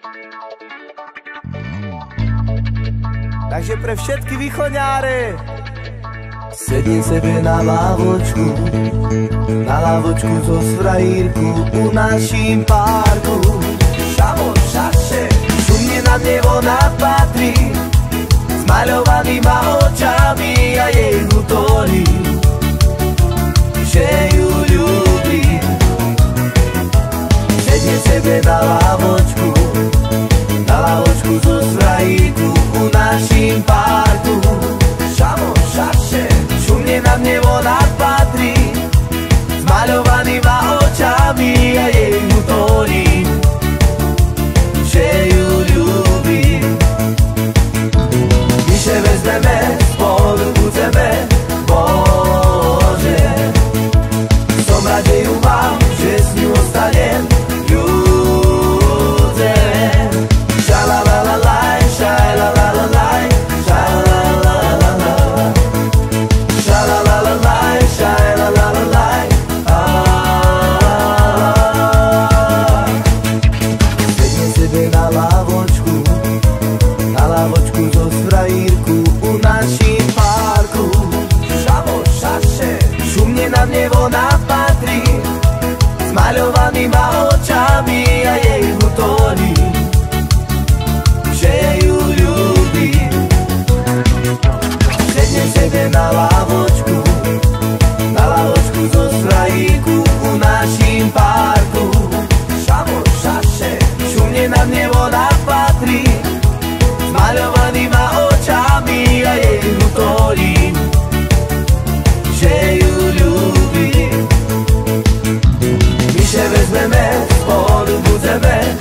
Takže pre všetky východňáre sedím sebe na lávočku zo svrahírku u naším parku. Šamo, šaše, šumne na nebo napatrí s maľovanýma očami a jej hutorí, že ju ľúbi. Sedím sebe na lávočku zo svrahírku u naším parku. Šamo, šaše, šumne na nebo napatrí s maľovanýma očami a jej hutorí, že ju ľúbi. My še vezmeme, spolu budeme, Bože. Som rád, že ju mám, že s ňu ostanem, ľúdzem. Šalalalaj, šalalalaj, šalalalaj, šalalalaj, šalalalaj. Sedím sebe na lávočku zo svrahírku u naším parku. Šamo, šaše, šumne na nebo napatrí s maľovanýma očami a jej hutorí, že ju ľúbi. Sednem sebe na lávočku zo svrahírku u naším parku. Šamo, šaše, šumne na nebo napatrí s maľovanýma očami a jej hutorí, že ju ľúbi. My še vezmeme, spolu budeme,